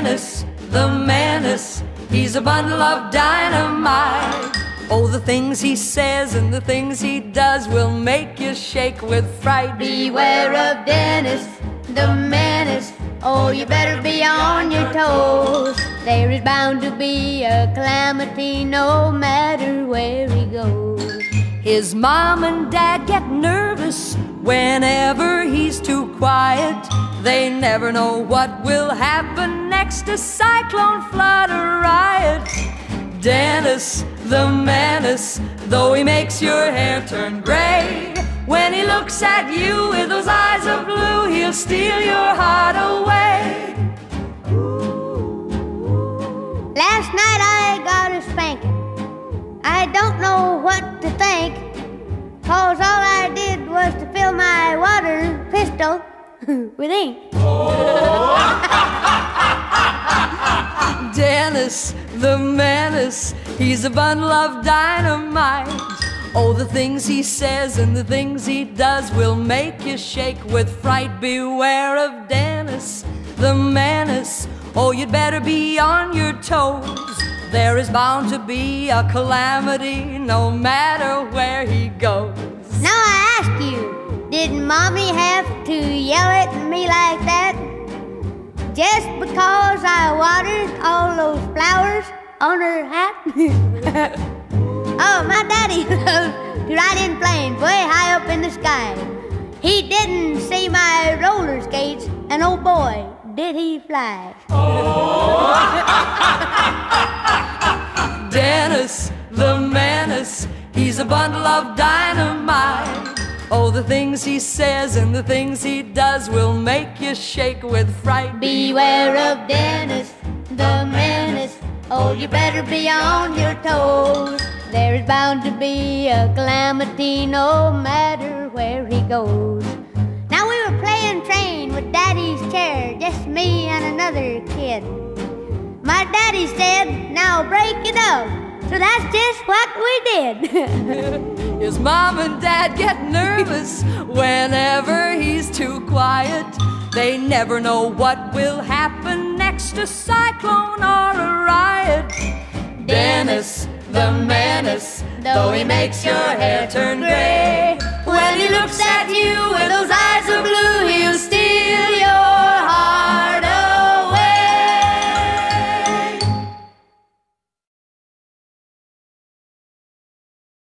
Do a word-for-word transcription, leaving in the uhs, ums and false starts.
Dennis, the menace, he's a bundle of dynamite. Oh, the things he says and the things he does will make you shake with fright. Beware of Dennis, the menace. Oh, you better be on your toes. There is bound to be a calamity no matter where he goes. His mom and dad get nervous whenever he's too quiet. They never know what will happen next, a cyclone, flood, or riot. Dennis, the menace, though he makes your hair turn gray, when he looks at you with those eyes of blue, he'll steal your heart away. Last night I got a spanking. I don't know what to think, 'cause all I did was to fill my water pistol with ink. Dennis, the menace, he's a bundle of dynamite. Oh, the things he says and the things he does will make you shake with fright. Beware of Dennis, the menace. Oh, you'd better be on your toes. There is bound to be a calamity no matter where he goes. Now I ask you, did Mommy have to yell at me like that just because I watered all those flowers on her hat? Oh, my daddy loves to ride in planes way high up in the sky. He didn't see my roller skates, and oh boy, did he fly. Dennis, the menace, he's a bundle of dynamite. Oh, the things he says and the things he does will make you shake with fright. Beware of Dennis, the menace. Oh, you better be on your toes. There is bound to be a calamity no matter where he goes. Now we were playing train with Daddy's chair, just me and another kid. My daddy said, now break it up. So that's just what we did. His mom and dad get nervous whenever he's too quiet. They never know what will happen next, a cyclone or a riot. Dennis, the menace, though he makes your hair turn gray,